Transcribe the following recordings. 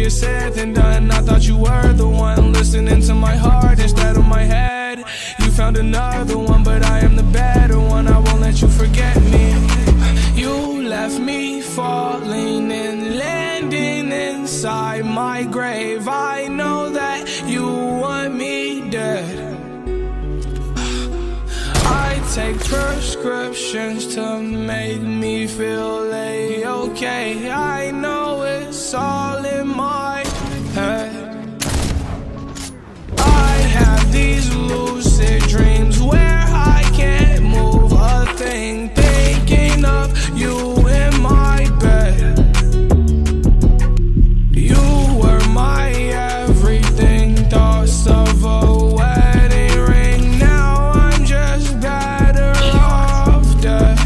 easier said than done. I thought you were the one listening to my heart instead of my head. You found another one, but I am the better one. I won't let you forget me. You left me falling and landing inside my grave. I know that you want me dead. I take prescriptions to make me feel A-okay. I know it's all in my head. I have these lucid dreams where I can't move a thing, thinking of you in my bed. You were my everything, thoughts of a wedding ring. Now I'm just better off dead.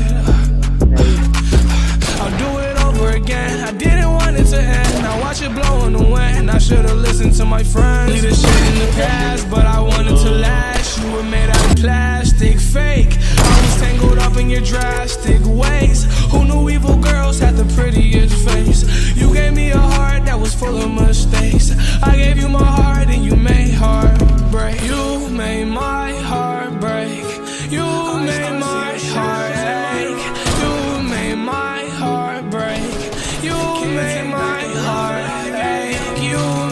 I'll do it over again. I didn't want it to end. Now watch it blow in the wind. I should've listened to my friends. Leave the shit in the past, but I wanted to last. You were made out of plastic, fake. I was tangled up in your drastic ways. Who knew evil girls had the prettiest face? You gave me a heart that was full of mistakes. I gave you my heart and you made heartbreak. You made my heart break. You made my heart ache. You made my heart break. You made my heart ache. You